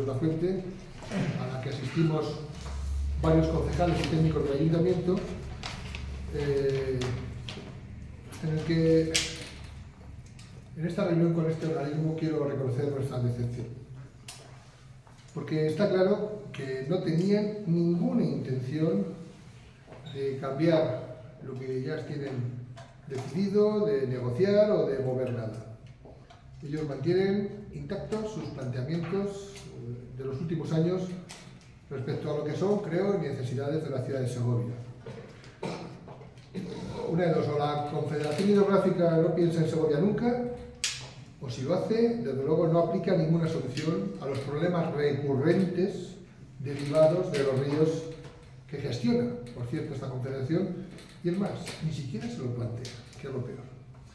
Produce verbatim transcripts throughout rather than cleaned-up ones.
una fuente a la que asistimos varios concejales y técnicos del ayuntamiento, eh, en el que en esta reunión con este organismo quiero reconocer nuestra decepción, porque está claro que no tenían ninguna intención de cambiar lo que ya tienen decidido, de negociar o de mover nada. Ellos mantienen intactos sus planteamientos de los últimos años respecto a lo que son, creo, necesidades de la ciudad de Segovia. Una de dos, o la Confederación Hidrográfica no piensa en Segovia nunca, o si lo hace, desde luego no aplica ninguna solución a los problemas recurrentes derivados de los ríos que gestiona, por cierto, esta confederación, y es más, ni siquiera se lo plantea, que es lo peor.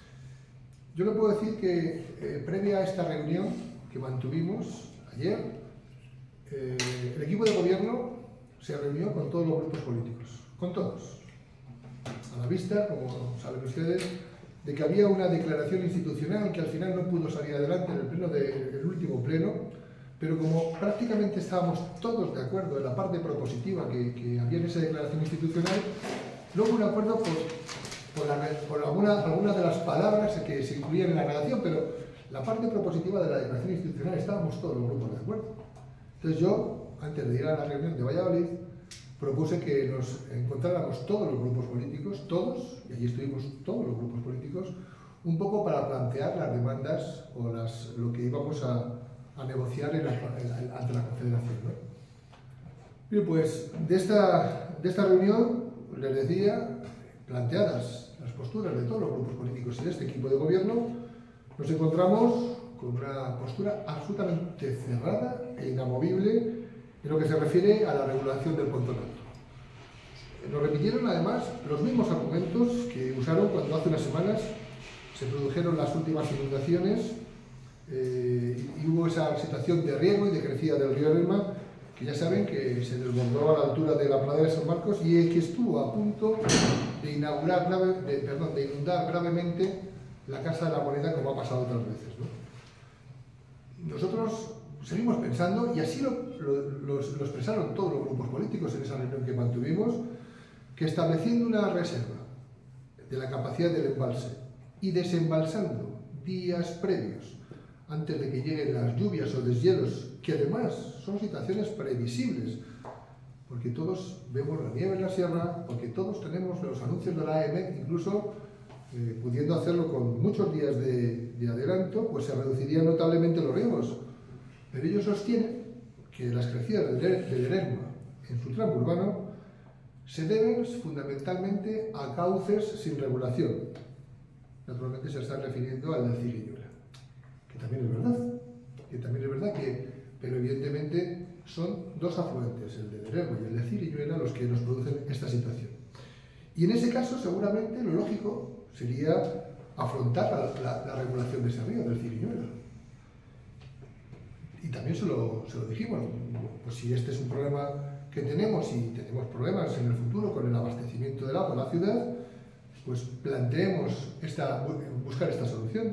Yo le puedo decir que, eh, previa a esta reunión que mantuvimos ayer, eh, el equipo de gobierno se reunió con todos los grupos políticos, con todos, a la vista, como saben ustedes, de que había una declaración institucional que al final no pudo salir adelante en el pleno de, el último pleno, pero como prácticamente estábamos todos de acuerdo en la parte propositiva que, que había en esa declaración institucional, no hubo un acuerdo por, por, la, por alguna, algunas de las palabras que se incluían en la redacción, pero la parte propositiva de la declaración institucional estábamos todos los grupos de acuerdo. Entonces yo, antes de ir a la reunión de Valladolid, propuse que nos encontráramos todos los grupos políticos, todos, y allí estuvimos todos los grupos políticos, un poco para plantear las demandas o las, lo que íbamos a, a negociar en la, en, ante la Confederación, ¿no? Bien, pues de esta, de esta reunión, les decía, planteadas las posturas de todos los grupos políticos y de este equipo de gobierno, nos encontramos con una postura absolutamente cerrada e inamovible en lo que se refiere a la regulación del Pontón Alto. Nos repitieron además los mismos argumentos que usaron cuando hace unas semanas se produjeron las últimas inundaciones eh, y hubo esa situación de riego y de crecida del río Lerma, que ya saben que se desbordó a la altura de la pradera de San Marcos y que estuvo a punto de, inaugurar grave, de, perdón, de inundar gravemente la Casa de la Moneda, como ha pasado otras veces, ¿no? Nosotros seguimos pensando, y así lo, lo, lo, lo expresaron todos los grupos políticos en esa reunión que mantuvimos, que estableciendo una reserva de la capacidad del embalse y desembalsando días previos antes de que lleguen las lluvias o deshielos, que además son situaciones previsibles, porque todos vemos la nieve en la sierra, porque todos tenemos los anuncios de la A E M E, incluso eh, pudiendo hacerlo con muchos días de, de adelanto, pues se reducirían notablemente los riesgos. Pero ellos sostienen que las crecidas del Lerma en su tramo urbano se deben fundamentalmente a cauces sin regulación. Naturalmente se están refiriendo al del Ciriñuela, que también es verdad, que también es verdad que, pero evidentemente son dos afluentes, el de Lerma y el de Ciriñuela, los que nos producen esta situación. Y en ese caso seguramente lo lógico sería afrontar la, la, la regulación de ese río, del Ciriñuela. Y también se lo, se lo dijimos, pues si este es un problema que tenemos y tenemos problemas en el futuro con el abastecimiento del agua en la ciudad, pues planteemos esta, buscar esta solución.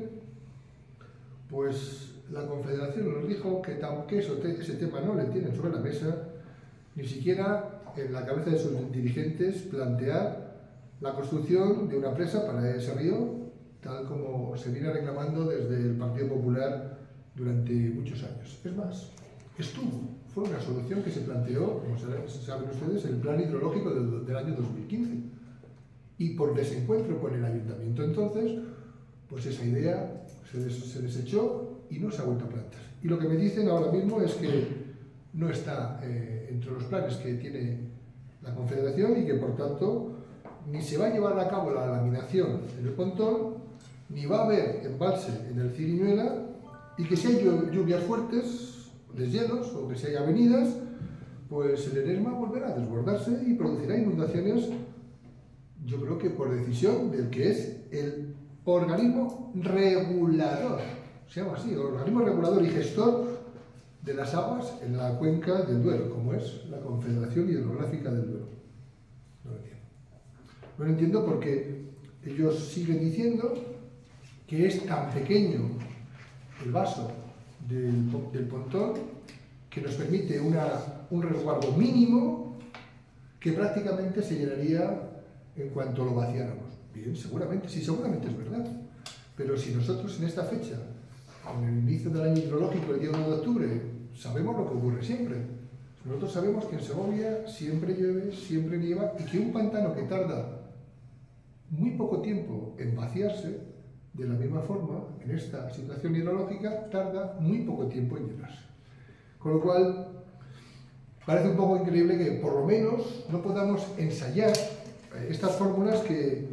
Pues la Confederación nos dijo que, que eso, ese tema no le tienen sobre la mesa, ni siquiera en la cabeza de sus dirigentes plantear la construcción de una presa para ese río, tal como se viene reclamando desde el Partido Popular durante muchos años. Es más, estuvo, fue una solución que se planteó, como saben ustedes, en el plan hidrológico del, del año dos mil quince. Y por desencuentro con el ayuntamiento entonces, pues esa idea se, des, se desechó y no se ha vuelto a plantear. Y lo que me dicen ahora mismo es que no está eh, entre los planes que tiene la Confederación y que por tanto ni se va a llevar a cabo la laminación en el Pontón, ni va a haber embalse en el Ciriñuela, y que si hay lluvias fuertes, deshielos o que si hay avenidas, pues el Lerma volverá a desbordarse y producirá inundaciones, yo creo que por decisión del que es el organismo regulador, se llama así, el organismo regulador y gestor de las aguas en la cuenca del Duero, como es la Confederación Hidrográfica del Duero. No lo entiendo. No lo entiendo porque ellos siguen diciendo que es tan pequeño el vaso del, del Pontón que nos permite una, un resguardo mínimo que prácticamente se llenaría en cuanto lo vaciáramos. Bien, seguramente, sí, seguramente es verdad. Pero si nosotros en esta fecha, en el inicio del año hidrológico, el día uno de octubre, sabemos lo que ocurre siempre. Nosotros sabemos que en Segovia siempre llueve, siempre nieva, y que un pantano que tarda muy poco tiempo en vaciarse, de la misma forma, en esta situación hidrológica, tarda muy poco tiempo en llenarse. Con lo cual, parece un poco increíble que por lo menos no podamos ensayar estas fórmulas que,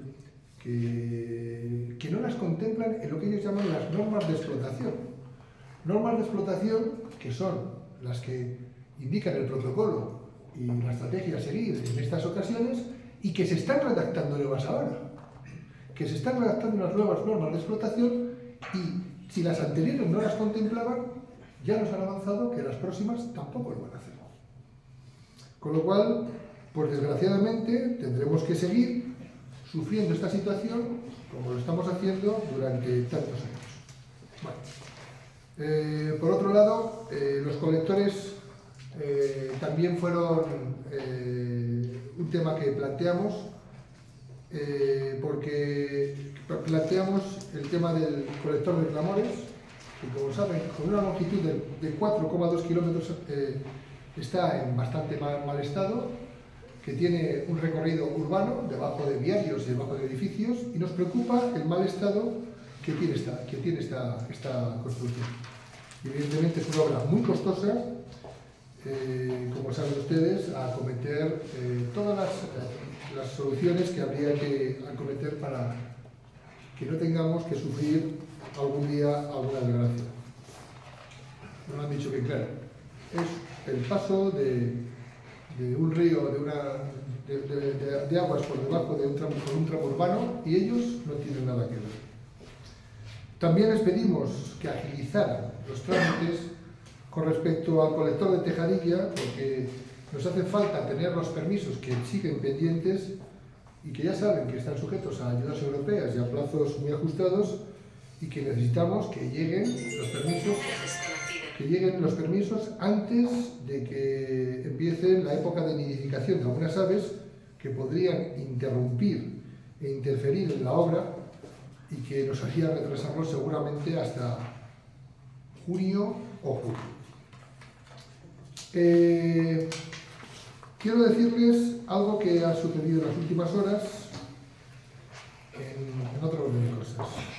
que, que no las contemplan en lo que ellos llaman las normas de explotación. Normas de explotación que son las que indican el protocolo y la estrategia a seguir en estas ocasiones y que se están redactando nuevas ahora. Que se están redactando unas nuevas normas de explotación y si las anteriores no las contemplaban, ya nos han avanzado que las próximas tampoco lo van a hacer. Con lo cual, pues desgraciadamente tendremos que seguir sufriendo esta situación como lo estamos haciendo durante tantos años. Bueno, eh, por otro lado, eh, los colectores eh, también fueron eh, un tema que planteamos eh, porque planteamos el tema del colector de clamores, que como saben, con una longitud de, de cuatro coma dos kilómetros eh, está en bastante mal, mal estado, que tiene un recorrido urbano debajo de viarios y debajo de edificios, y nos preocupa el mal estado que tiene esta, que tiene esta, esta construcción. Evidentemente es una obra muy costosa, eh, como saben ustedes, a acometer eh, todas las, eh, las soluciones que habría que acometer para que no tengamos que sufrir algún día alguna desgracia. No lo han dicho bien claro. Es el paso de, de un río, de, una, de, de, de, de aguas por debajo de un tramo, por un tramo urbano, y ellos no tienen nada que ver. También les pedimos que agilizaran los trámites con respecto al colector de Tejadilla, porque nos hace falta tener los permisos que siguen pendientes y que ya saben que están sujetos a ayudas europeas y a plazos muy ajustados, y que necesitamos que lleguen los permisos, que lleguen los permisos antes de que empiece la época de nidificación de algunas aves que podrían interrumpir e interferir en la obra y que nos haría retrasarlo seguramente hasta junio o julio. Eh, quiero decirles algo que ha sucedido en las últimas horas en, en otro orden de cosas.